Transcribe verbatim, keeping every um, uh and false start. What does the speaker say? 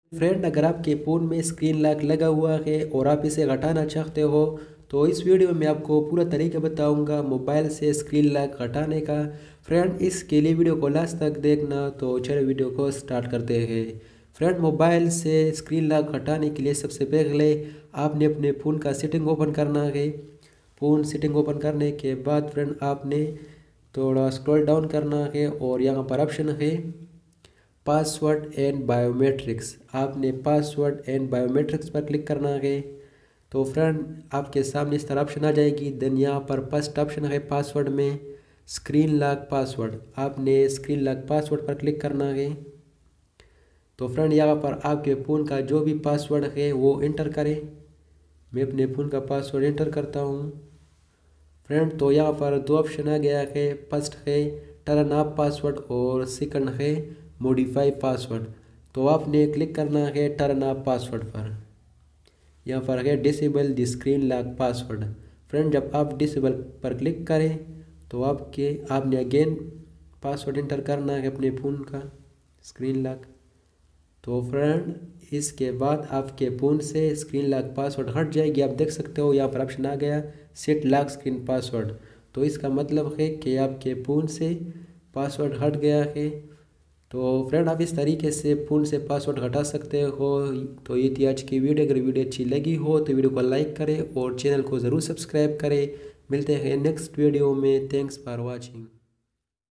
Friend, अगर आपके phone में स्क्रीन लॉक लगा हुआ है और आप इसे हटाना चाहते हो तो इस वीडियो में आपको पूरा तरीका बताऊंगा मोबाइल से स्क्रीन लॉक हटाने का। फ्रेंड, इसके लिए वीडियो को लास्ट तक देखना। तो चलो वीडियो को स्टार्ट करते हैं। फ्रेंड, मोबाइल से स्क्रीन लॉक हटाने के लिए सबसे पहले आपने अपने फ़ोन का सेटिंग ओपन करना है। फ़ोन सेटिंग ओपन करने के बाद फ्रेंड आपने थोड़ा स्क्रॉल डाउन करना है और यहाँ पर ऑप्शन है पासवर्ड एंड बायोमेट्रिक्स। आपने पासवर्ड एंड बायोमेट्रिक्स पर क्लिक करना है। तो फ्रेंड आपके सामने इस तरह ऑप्शन आ जाएगी। देन यहाँ पर फर्स्ट ऑप्शन है पासवर्ड में स्क्रीन लॉक पासवर्ड। आपने स्क्रीन लॉक पासवर्ड पर क्लिक करना है। तो फ्रेंड यहाँ पर आपके फ़ोन का जो भी पासवर्ड है वो एंटर करें। मैं अपने फ़ोन का पासवर्ड एंटर करता हूँ। फ्रेंड, तो यहाँ पर दो ऑप्शन आ गया है। फर्स्ट है टर्न ऑफ पासवर्ड और सेकंड है मॉडिफाई पासवर्ड। तो आपने क्लिक करना है टर्न ऑफ पासवर्ड पर। यहाँ पर है disable the screen lock password. Friend, जब आप डिसेबल पर क्लिक करें तो आपके आपने अगेन पासवर्ड एंटर करना है अपने फ़ोन का स्क्रीन लॉक। तो फ्रेंड इसके बाद आपके फ़ोन से स्क्रीन लॉक पासवर्ड हट जाएगी। आप देख सकते हो यहाँ पर ऑप्शन आ गया सेट लॉक स्क्रीन पासवर्ड। तो इसका मतलब है कि आपके फ़ोन से पासवर्ड हट गया है। तो फ्रेंड आप इस तरीके से फ़ोन से पासवर्ड हटा सकते हो। तो ये थी आज की वीडियो। अगर वीडियो अच्छी लगी हो तो वीडियो को लाइक करें और चैनल को ज़रूर सब्सक्राइब करें। मिलते हैं नेक्स्ट वीडियो में। Thanks for watching.